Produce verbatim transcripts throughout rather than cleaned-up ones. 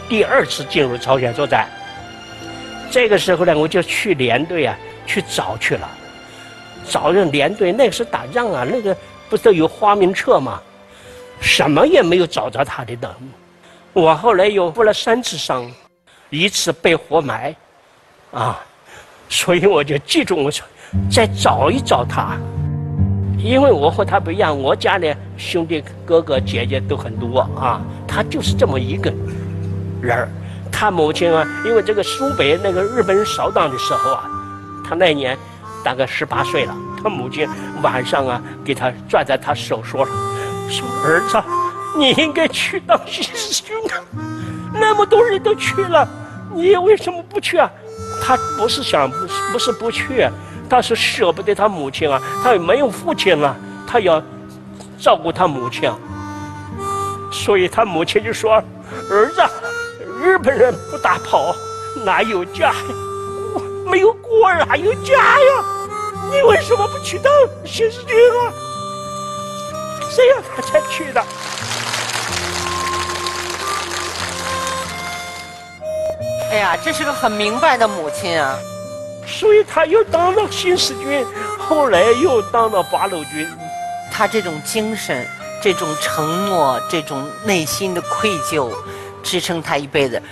第二次进入朝鲜作战。这个时候呢，我就去连队啊，去找去了，找人连队。那个时候打仗啊，那个不是都有花名册吗？什么也没有找着他的呢。我后来又负了三次伤，一次被活埋，啊，所以我就记住我说，再找一找他。因为我和他不一样，我家里兄弟哥哥姐姐都很多啊，他就是这么一个人儿。他母亲啊，因为这个苏北那个日本人扫荡的时候啊，他那年大概十八岁了，他母亲晚上啊给他攥在他手说了，说儿子，你应该去当新四军啊，那么多人都去了，你为什么不去啊？他不是想不是不是不去，他是舍不得他母亲啊，他也没有父亲了，他要照顾他母亲，所以他母亲就说，儿子，日本人不打跑，哪有家呀？没有国哪有家呀？你为什么不去当新四军啊？这样他才去的。 哎呀，这是个很明白的母亲啊。 所以他又当了新四军，后来又当了八路军。 他这种精神，这种承诺，这种内心的愧疚，支撑他一辈子。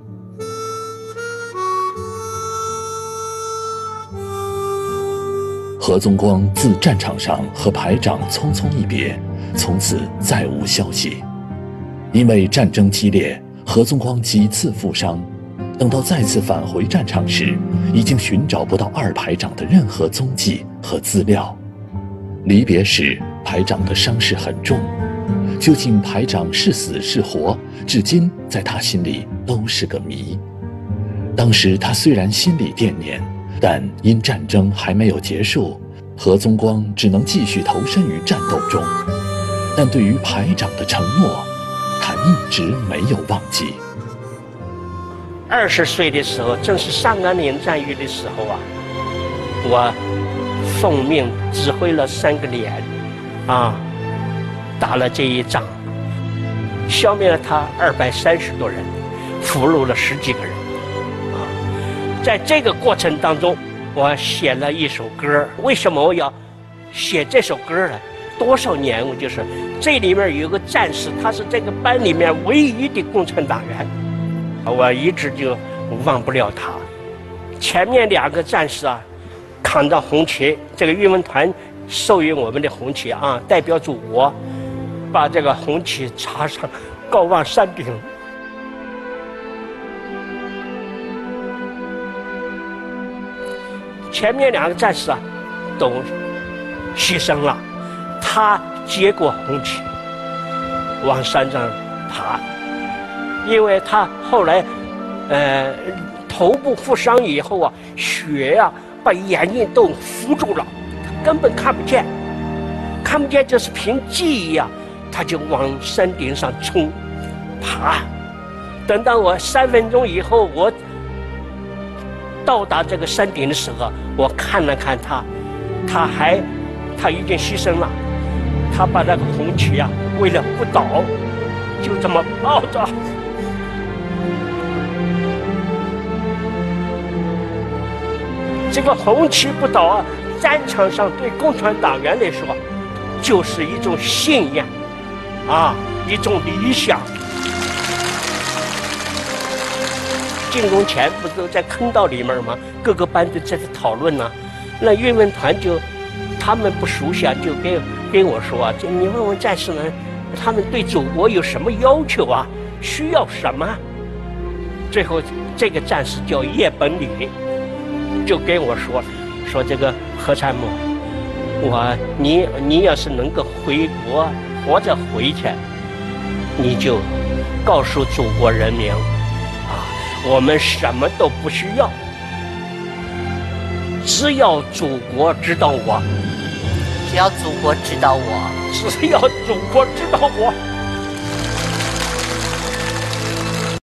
何宗光自战场上和排长匆匆一别，从此再无消息。因为战争激烈，何宗光几次负伤，等到再次返回战场时，已经寻找不到二排长的任何踪迹和资料。离别时，排长的伤势很重，究竟排长是死是活，至今在他心里都是个谜。当时他虽然心里惦念，但因战争还没有结束，何宗光只能继续投身于战斗中。但对于排长的承诺，他一直没有忘记。 二十岁的时候，正是上甘岭战役的时候啊，我奉命指挥了三个连，啊，打了这一仗，消灭了他二百三十多人，俘虏了十几个人，啊，在这个过程当中，我写了一首歌。为什么我要写这首歌呢？多少年，我就是这里面有个战士，他是这个班里面唯一的共产党员。我一直就忘不了他。前面两个战士啊，扛着红旗，这个运文团授予我们的红旗啊，代表祖国，把这个红旗插上，高望山顶。前面两个战士啊，都牺牲了，他接过红旗，往山上爬。因为他后来，呃，头部负伤以后啊，血呀、啊、把眼睛都糊住了，他根本看不见，看不见，就是凭记忆啊，他就往山顶上冲，爬。等到我三分钟以后，我到达这个山顶的时候，我看了看他，他还，他已经牺牲了，他把那个红旗啊，为了不倒，就这么抱着。这个红旗不倒啊，战场上对共产党员来说，就是一种信仰，啊，一种理想。进攻前不是都在坑道里面吗？各个班都在这讨论呢、啊。那运文团就他们不熟悉啊，就跟跟我说啊，这你问问战士们，他们对祖国有什么要求啊？需要什么？最后这个战士叫叶本礼。就跟我说，说这个何参谋，我你你要是能够回国，活着回去，你就告诉祖国人民，啊，我们什么都不需要，只要祖国知道我， 只要祖国知道我， 只要祖国知道我。